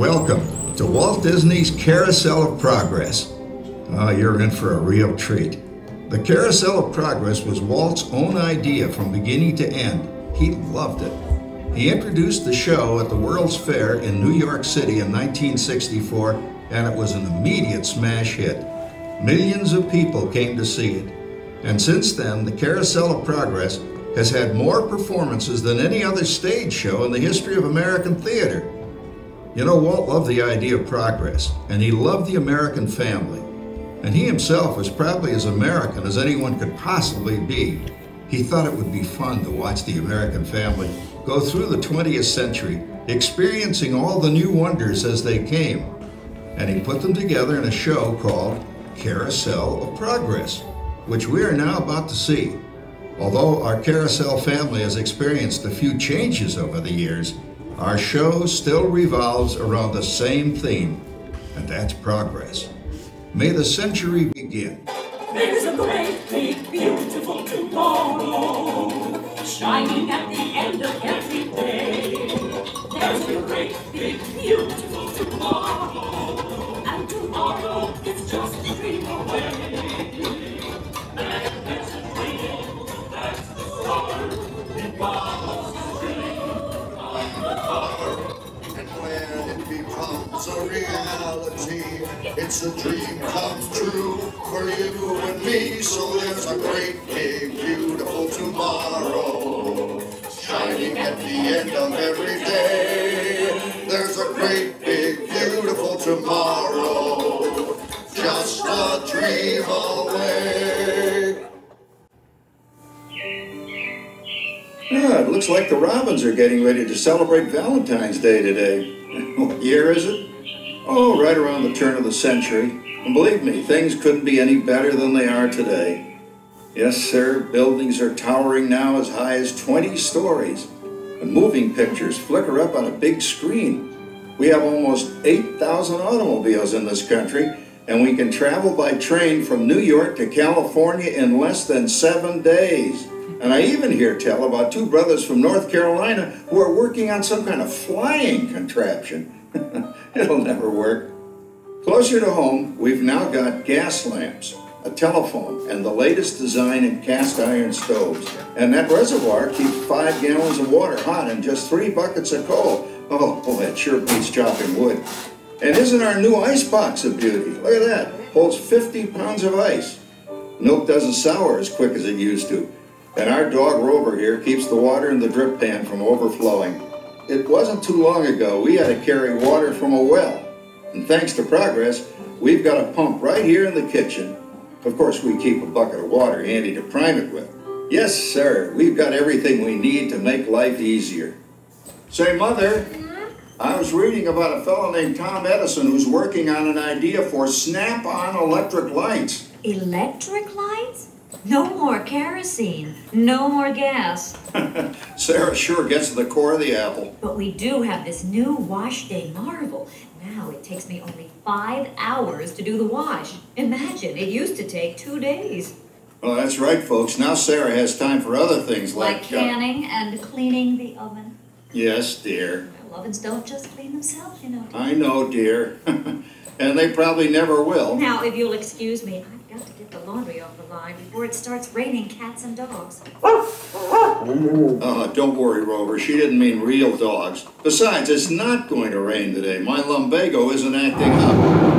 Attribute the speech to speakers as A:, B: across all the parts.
A: Welcome to Walt Disney's Carousel of Progress. Oh, you're in for a real treat. The Carousel of Progress was Walt's own idea from beginning to end. He loved it. He introduced the show at the World's Fair in New York City in 1964, and it was an immediate smash hit. Millions of people came to see it. And since then, the Carousel of Progress has had more performances than any other stage show in the history of American theater. You know, Walt loved the idea of progress, and he loved the American family. And he himself was probably as American as anyone could possibly be. He thought it would be fun to watch the American family go through the 20th century, experiencing all the new wonders as they came. And he put them together in a show called Carousel of Progress, which we are now about to see. Although our Carousel family has experienced a few changes over the years, our show still revolves around the same theme, and that's progress. May the century begin.
B: There's a great, big, beautiful tomorrow, shining at the end of every day. There's a great, big, beautiful tomorrow, and tomorrow is just a dream away. And there's a dream, that's the start, it follows the dream on the car.
C: And when it becomes a reality, it's a dream comes true for you and me. So there's a great, big, beautiful tomorrow, shining at the end of every day. There's a great, big, beautiful tomorrow, just a dream away.
A: Yeah, it looks like the Robins are getting ready to celebrate Valentine's Day today. What year is it? Oh, right around the turn of the century. And believe me, things couldn't be any better than they are today. Yes, sir, buildings are towering now as high as 20 stories. And moving pictures flicker up on a big screen. We have almost 8,000 automobiles in this country, and we can travel by train from New York to California in less than 7 days. And I even hear tell about two brothers from North Carolina who are working on some kind of flying contraption. It'll never work. Closer to home, we've now got gas lamps, a telephone, and the latest design in cast iron stoves. And that reservoir keeps 5 gallons of water hot and just 3 buckets of coal. Oh, boy, it sure beats chopping wood. And isn't our new ice box a beauty? Look at that. Holds 50 pounds of ice. Milk doesn't sour as quick as it used to. And our dog Rover here keeps the water in the drip pan from overflowing. It wasn't too long ago we had to carry water from a well. And thanks to progress, we've got a pump right here in the kitchen. Of course, we keep a bucket of water handy to prime it with. Yes, sir, we've got everything we need to make life easier. Say, Mother, I was reading about a fellow named Tom Edison who's working on an idea for snap-on electric lights.
D: Electric lights? No more kerosene, no more gas.
A: Sarah sure gets to the core of the apple.
D: But we do have this new wash day marvel. Now it takes me only 5 hours to do the wash. Imagine, it used to take 2 days.
A: Well, that's right, folks. Now Sarah has time for other things
D: like canning and cleaning the oven.
A: Yes, dear.
D: Well, ovens don't just clean themselves, you know, dear.
A: I know, dear. And they probably never will.
D: Now, if you'll excuse me, I've got to get the laundry off the line before it starts raining cats and dogs.
A: Don't worry, Rover. She didn't mean real dogs. Besides, it's not going to rain today. My lumbago isn't acting up.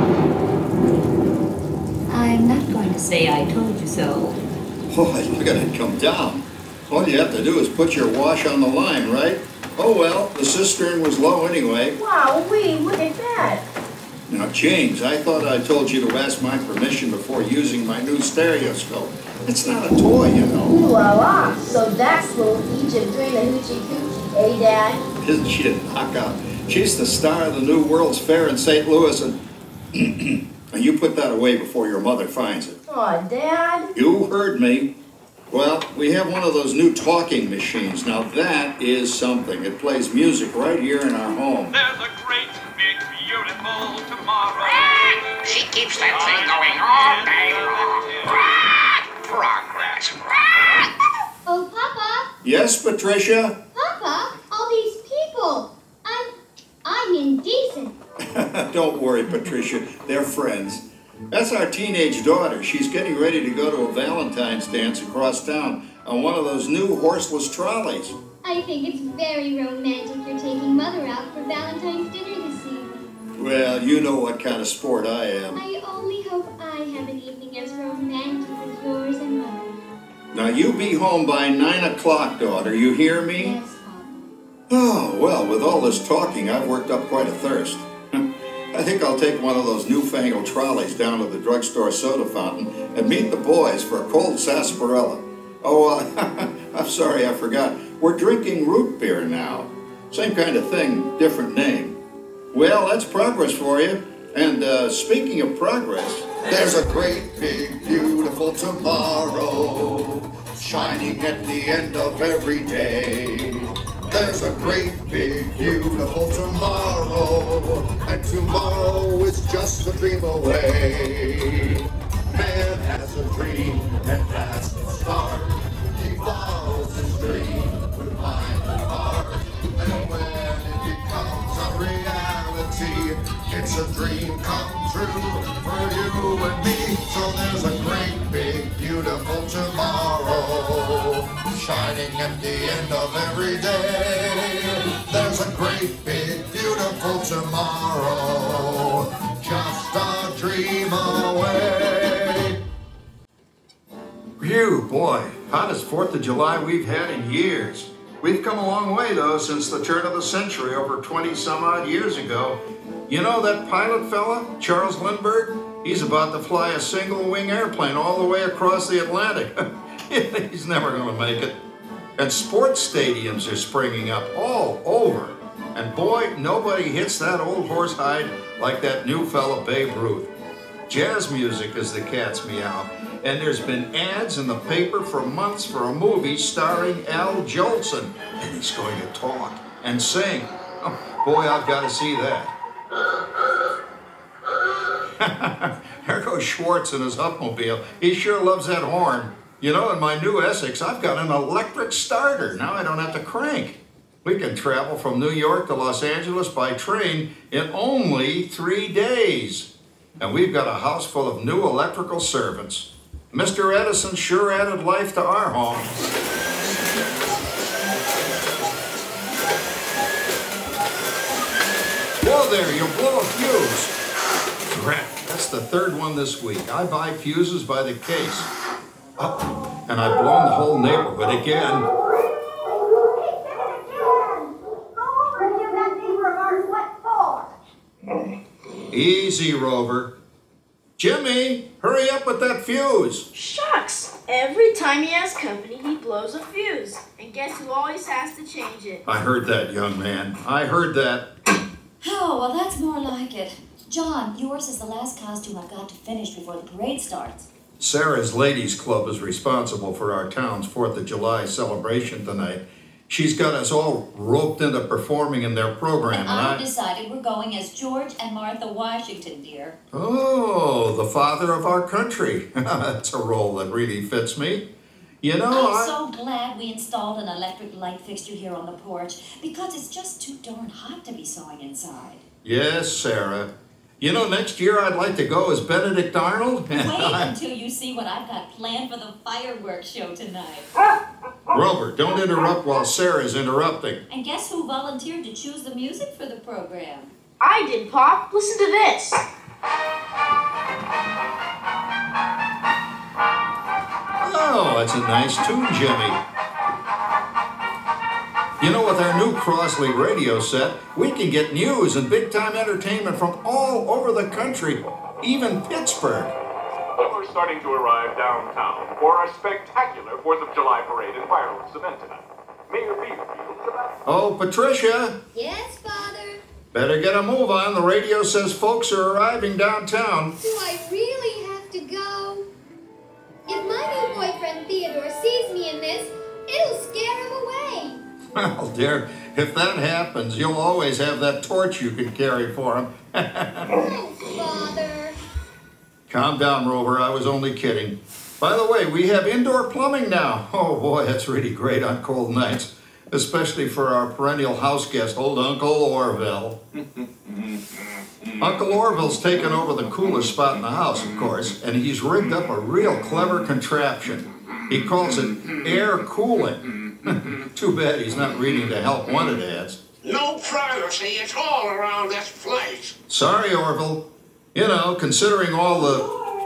D: I'm not going to say I told you so.
A: Boy, look at it come down. All you have to do is put your wash on the line, right? Oh, well, the cistern was low anyway.
E: Wow, look at that.
A: Now, James, I thought I told you to ask my permission before using my new stereoscope. It's not a toy, you know.
E: Ooh la la. So that's little Egypt doing the hoochie coochie, eh, Dad?
A: Isn't she a knockout? She's the star of the new World's Fair in St. Louis, and you put that away before your mother finds it.
E: Aw, Dad.
A: You heard me. Well, we have one of those new talking machines. Now, that is something. It plays music right here in our home.
F: There's a great, big, beautiful tomorrow.
G: She keeps that thing going all day long. Progress.
H: Oh, Papa.
A: Yes, Patricia?
H: Papa, all these people. I'm indecent.
A: Don't worry, Patricia. They're friends. That's our teenage daughter. She's getting ready to go to a Valentine's dance across town on one of those new horseless trolleys.
H: I think it's very romantic you're taking Mother out for Valentine's dinner this evening.
A: Well, you know what kind of sport I am.
H: I only hope I have an evening as romantic as yours and mine.
A: Now, you be home by 9 o'clock, daughter. You hear me?
H: Yes, Papa.
A: Oh, well, with all this talking, I've worked up quite a thirst. I think I'll take one of those newfangled trolleys down to the drugstore soda fountain and meet the boys for a cold sarsaparilla. Oh, I'm sorry, I forgot. We're drinking root beer now. Same kind of thing, different name. Well, that's progress for you. And speaking of progress,
C: There's a great, big, beautiful tomorrow shining at the end of every day. There's a great, big, beautiful tomorrow, and tomorrow is just a dream away. Man has a dream, and that's the start. He follows his dream with mind and heart, and when it becomes a reality, it's a dream come true for you and me. So there's a great, big, beautiful tomorrow shining at the end of every day. There's a great, big, beautiful tomorrow, just a dream away.
A: phew, boy, hottest 4th of July we've had in years. We've come a long way, though, since the turn of the century, over 20-some-odd years ago. You know that pilot fella, Charles Lindbergh? He's about to fly a single-wing airplane all the way across the Atlantic. He's never going to make it. And sports stadiums are springing up all over. And boy, nobody hits that old horsehide like that new fella Babe Ruth. Jazz music is the cat's meow. And there's been ads in the paper for months for a movie starring Al Jolson. And he's going to talk and sing. Oh, boy, I've got to see that. There goes Schwartz in his upmobile. He sure loves that horn. You know, in my new Essex, I've got an electric starter. Now I don't have to crank. We can travel from New York to Los Angeles by train in only 3 days. And we've got a house full of new electrical servants. Mr. Edison sure added life to our home. Whoa there, you blow a fuse. Drat, that's the 3rd one this week. I buy fuses by the case. Oh, and I've blown the whole neighborhood again. Easy, Rover. Jimmy, hurry up with that fuse.
I: Shucks! Every time he has company, he blows a fuse. And guess who always has to change it?
A: I heard that, young man. I heard that.
D: Oh, well, that's more like it. John, yours is the last costume I've got to finish before the parade starts.
A: Sarah's Ladies Club is responsible for our town's 4th of July celebration tonight. She's got us all roped into performing in their program.
D: And I've decided we're going as George and Martha Washington, dear.
A: Oh, the father of our country. That's a role that really fits me. You know,
D: I'm so glad we installed an electric light fixture here on the porch, because it's just too darn hot to be sewing inside.
A: Yes, Sarah. You know, next year I'd like to go as Benedict Arnold.
D: Wait until you see what I've got planned for the fireworks show tonight.
A: Rover, don't interrupt while Sarah's interrupting.
D: And guess who volunteered to choose the music for the program?
I: I did, Pop. Listen to this.
A: Oh, that's a nice tune, Jimmy. You know, with our new Crosley radio set, we can get news and big-time entertainment from all over the country, even Pittsburgh.
F: We're starting to arrive downtown for our spectacular 4th of July parade and fireworks event tonight. Mayor Beaverfield is about...
A: Oh, Patricia,
H: Yes, Father?
A: better get a move on. The radio says folks are arriving downtown.
H: Do I really have to go? If my new boyfriend Theodore sees me in this, it'll scare him away.
A: Well, dear, if that happens, you'll always have that torch you can carry for him.
H: Thanks, Father.
A: Calm down, Rover. I was only kidding. By the way, we have indoor plumbing now. Oh, boy, that's really great on cold nights. especially for our perennial house guest, old Uncle Orville. Uncle Orville's taken over the coolest spot in the house, of course, and he's rigged up a real clever contraption. He calls it air cooling. Too bad he's not reading the help wanted ads.
G: No privacy at all around this place.
A: Sorry, Orville. You know, considering all the...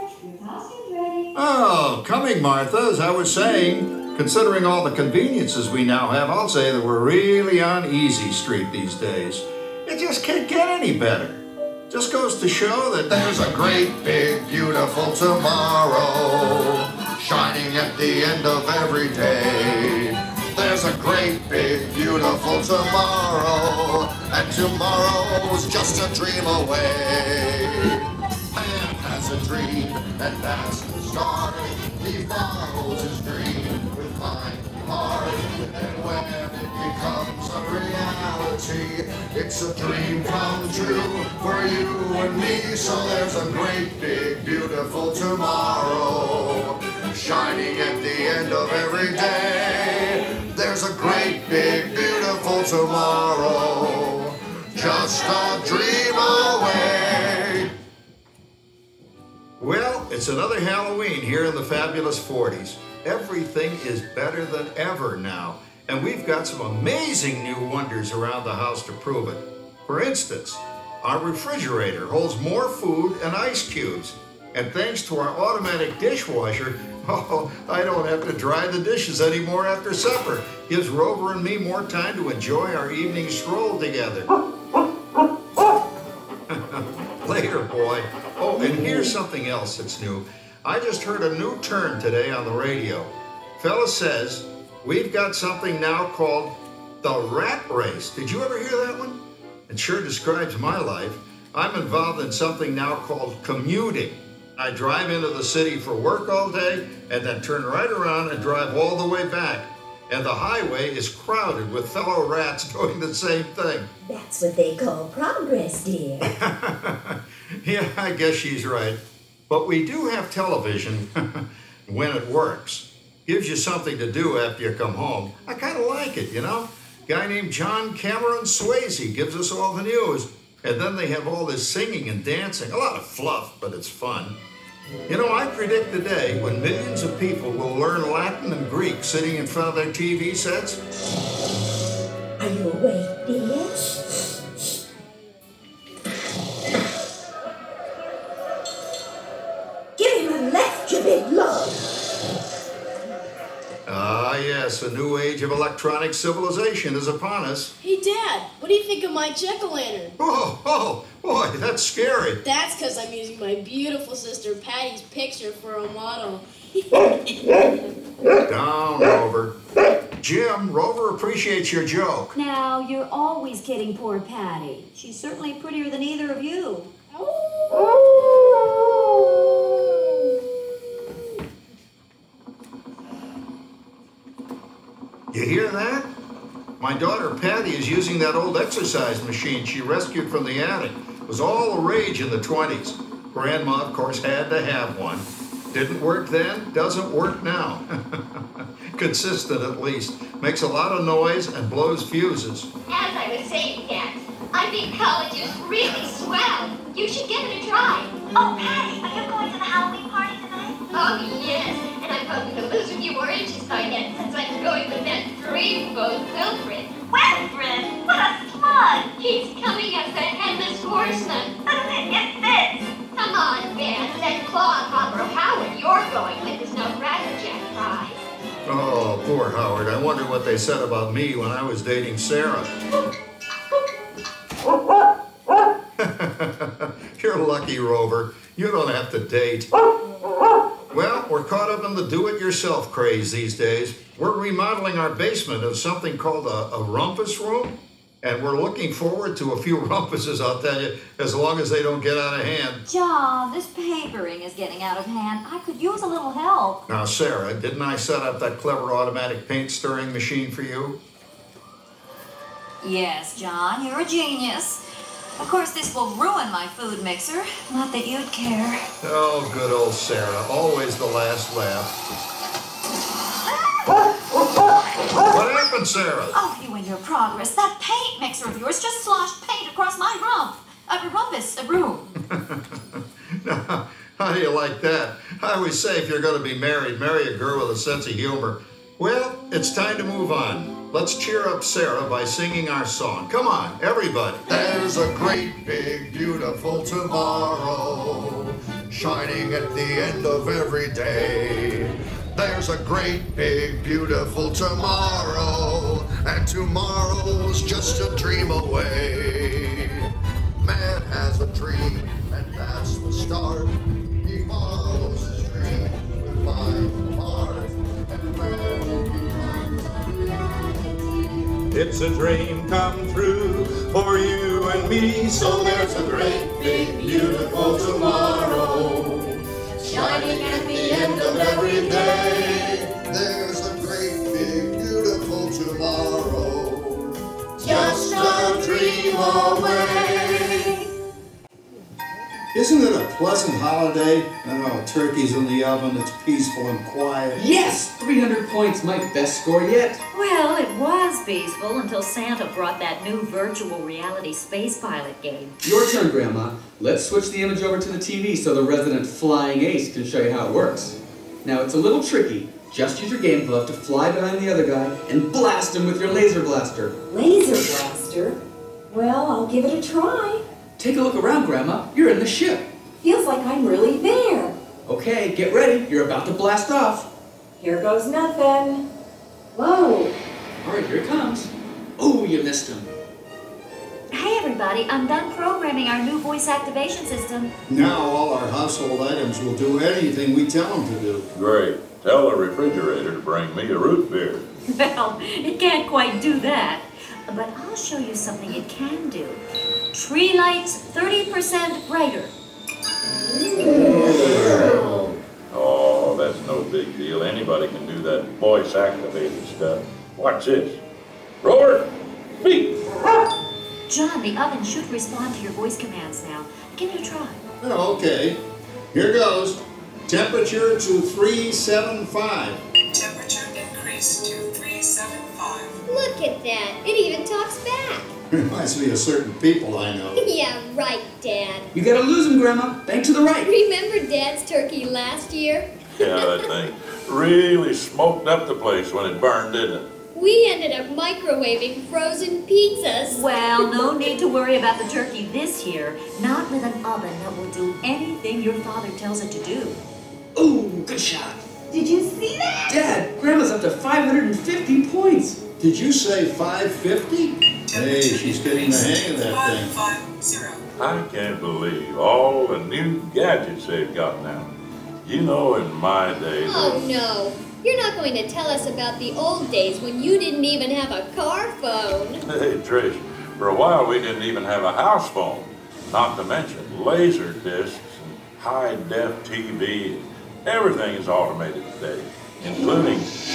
A: Oh, coming, Martha, as I was saying, considering all the conveniences we now have, I'll say that we're really on easy street these days. It just can't get any better. Just goes to show that
C: There's a great, big, beautiful tomorrow shining at the end of every day. There's a great, big, beautiful tomorrow, and tomorrow's just a dream away. Man has a dream, and that's the start. He follows his dream with mind and heart, and when it becomes a reality, it's a dream come true for you and me. So there's a great, big, beautiful tomorrow shining at the end of every day. There's a great, big, beautiful tomorrow, just a dream away.
A: Well, it's another Halloween here in the fabulous 40s. Everything is better than ever now, and we've got some amazing new wonders around the house to prove it. For instance, our refrigerator holds more food and ice cubes, and thanks to our automatic dishwasher, oh, I don't have to dry the dishes anymore after supper. Gives Rover and me more time to enjoy our evening stroll together. Later, boy. Oh, and here's something else that's new. I just heard a new term today on the radio. Fella says, we've got something now called the rat race. Did you ever hear that one? It sure describes my life. I'm involved in something now called commuting. I drive into the city for work all day and then turn right around and drive all the way back. And the highway is crowded with fellow rats doing the same thing.
J: That's what they call progress, dear.
A: Yeah, I guess she's right. But we do have television when it works. Gives you something to do after you come home. I kind of like it, you know? Guy named John Cameron Swayze gives us all the news. And then they have all this singing and dancing. A lot of fluff, but it's fun. You know, I predict the day when millions of people will learn Latin and Greek sitting in front of their TV sets.
J: Are you awake, dear? Give him a left, you big lug.
A: Ah, yes, a new age of electronic civilization is upon us.
I: Hey, Dad, what do you think of my jack-o'-lantern?
A: Oh, boy, that's scary.
I: That's because I'm using my beautiful sister Patty's picture for a model.
A: Down, Rover. Jim, Rover appreciates your joke.
D: Now, you're always kidding poor Patty. She's certainly prettier than either of you.
A: You hear that? My daughter Patty is using that old exercise machine she rescued from the attic. It was all the rage in the 20s. Grandma, of course, had to have one. Didn't work then, doesn't work now. Consistent, at least. Makes a lot of noise and blows fuses.
H: As I was saying, Dad, I think college is really swell. You should give it a try.
K: Oh, Patty, are you going to the Halloween party tonight?
H: Oh, yes. And I'm hoping to lose a few more inches by then, since I'm going with that dreamboat Wilfred.
K: Wilfred? What a smug!
H: He's coming as that headless horseman.
K: It fits.
H: Come on, Ben. That clodhopper Howard you're going with is no Crackerjack prize.
A: Oh, poor Howard. I wonder what they said about me when I was dating Sarah. You're lucky, Rover. You don't have to date. Well, we're caught up in the do-it-yourself craze these days. We're remodeling our basement of something called a rumpus room, and we're looking forward to a few rumpuses, I'll tell you, as long as they don't get out of hand.
D: John, this papering is getting out of hand. I could use a little help.
A: Now, Sarah, didn't I set up that clever automatic paint-stirring machine for you?
D: Yes, John, you're a genius. Of course, this will ruin my food mixer. Not that you'd care.
A: Oh, good old Sarah. Always the last laugh. What happened
C: doing, Sarah?
D: Oh, you and your progress. That paint mixer of yours just sloshed paint across my rump. A room.
A: Now, how do you like that? I always say if you're going to be married, marry a girl with a sense of humor. Well, it's time to move on. Let's cheer up Sarah by singing our song. Come on, everybody.
C: There's a great, big, beautiful tomorrow shining at the end of every day. There's a great, big, beautiful tomorrow, and tomorrow's just a dream away. Man has a dream, and that's the start. He follows his dream with my heart.
L: It's a dream come true for you and me.
C: So there's a great, big, beautiful tomorrow shining at the end of every day. There's a great, big, beautiful tomorrow, just a dream away.
A: Isn't it a pleasant holiday? Oh, turkey's in the oven, it's peaceful and quiet.
M: Yes! 300 points, my best score yet.
D: Well, it was peaceful until Santa brought that new virtual reality space pilot game.
M: Your turn, Grandma. Let's switch the image over to the TV so the resident flying ace can show you how it works. Now, it's a little tricky. Just use your game glove to fly behind the other guy and blast him with your laser blaster.
J: Laser blaster? Well, I'll give it a try.
M: Take a look around, Grandma. You're in the ship.
J: Feels like I'm really there.
M: Okay, get ready. You're about to blast off.
J: Here goes nothing. Whoa.
M: All right, here it comes. Oh, you missed him.
D: Hey, everybody, I'm done programming our new voice activation system.
A: Now all our household items will do anything we tell them to do.
L: Great. Tell the refrigerator to bring me a root beer.
D: Well, it can't quite do that. But I'll show you something it can do. Tree lights 30% brighter.
L: Oh, that's no big deal. Anybody can do that voice-activated stuff. Watch this. Roar! Beep!
D: John, the oven should respond to your voice commands now. Give it a try.
A: Oh, okay. Here goes. Temperature to 375.
N: Temperature increased to 375.
H: Look at that. It even talks back.
A: Reminds me of certain people I know.
H: Yeah, right, Dad.
M: You gotta lose him, Grandma. Bank to the right.
H: Remember Dad's turkey last year?
L: Yeah, that thing really smoked up the place when it burned, didn't it?
H: We ended up microwaving frozen pizzas.
D: Well, no need to worry about the turkey this year. Not with an oven that will do anything your father tells it to do.
M: Ooh, good shot.
J: Did you see that?
M: Dad, Grandma's up to 550 points.
A: Did you say 550? Hey, she's getting the hang of that thing.
N: 550.
L: I can't believe all the new gadgets they've got now. You know, in my day...
H: Oh, no. You're not going to tell us about the old days when you didn't even have a car phone.
L: Hey, Trish, for a while we didn't even have a house phone. Not to mention laser discs and high-def TV. Everything is automated today, including...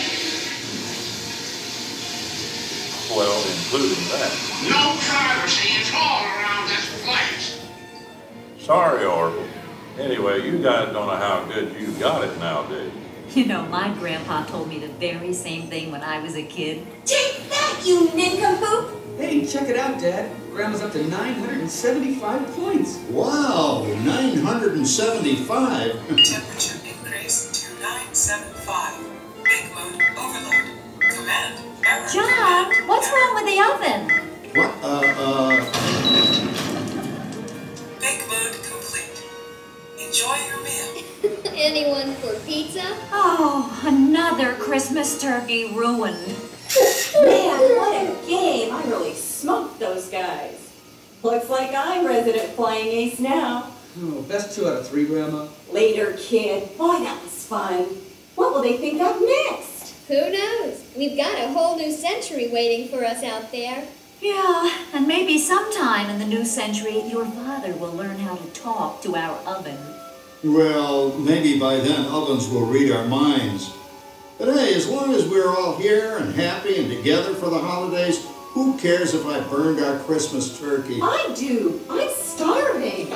L: Well, including that.
G: No privacy at all around this place.
L: Sorry, Orville. Anyway, you guys don't know how good you got it nowadays.
D: You know, my grandpa told me the very same thing when I was a kid.
J: Take that, you nincompoop!
M: Hey, check it out, Dad. Grandma's up to 975 points.
A: Wow, 975?
N: Temperature increased to 975. Big mode overload. Command error.
D: John, what's wrong with the oven?
A: What?
N: Big mode complete. Enjoy your meal.
H: Anyone for pizza?
D: Oh, another Christmas turkey ruined.
J: Man, what a game. I really smoked those guys. Looks like I'm resident flying ace now.
M: Oh, best 2 out of 3, Grandma.
J: Later, kid. Boy, that was fun. What will they think of next?
H: Who knows? We've got a whole new century waiting for us out there.
D: Yeah, and maybe sometime in the new century, your father will learn how to talk to our oven.
A: Well, maybe by then ovens will read our minds. But hey, as long as we're all here and happy and together for the holidays, who cares if I burned our Christmas turkey?
J: I do. I'm starving.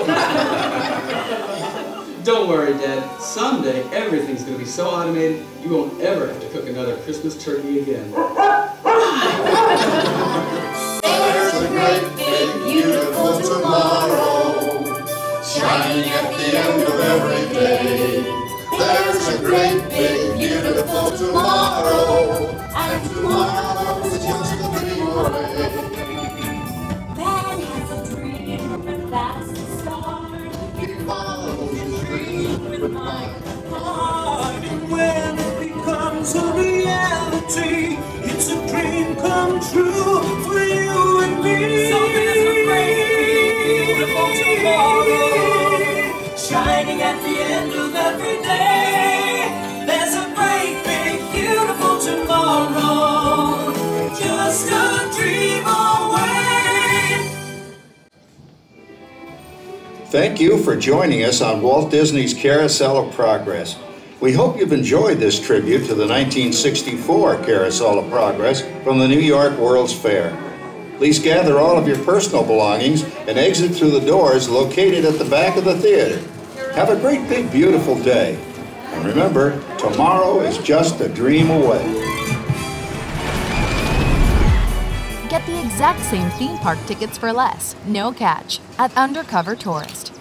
M: Don't worry, Dad. Someday, everything's going to be so automated, you won't ever have to cook another Christmas turkey again.
C: There's a great big beautiful tomorrow, shining at the end of every day. There's a great big beautiful tomorrow, and tomorrow is just a dream away.
B: Man has a dream, and that's the start.
C: He follows his dream with my
B: Heart, and when it becomes a reality, it's a dream come true for you and me. So there's a great, beautiful tomorrow, shining at the end of every day. There's a great, big, beautiful tomorrow, just a dream away.
A: Thank you for joining us on Walt Disney's Carousel of Progress. We hope you've enjoyed this tribute to the 1964 Carousel of Progress from the New York World's Fair. Please gather all of your personal belongings and exit through the doors located at the back of the theater. Have a great, big, beautiful day. And remember, tomorrow is just a dream away.
O: Get the exact same theme park tickets for less, no catch, at Undercover Tourist.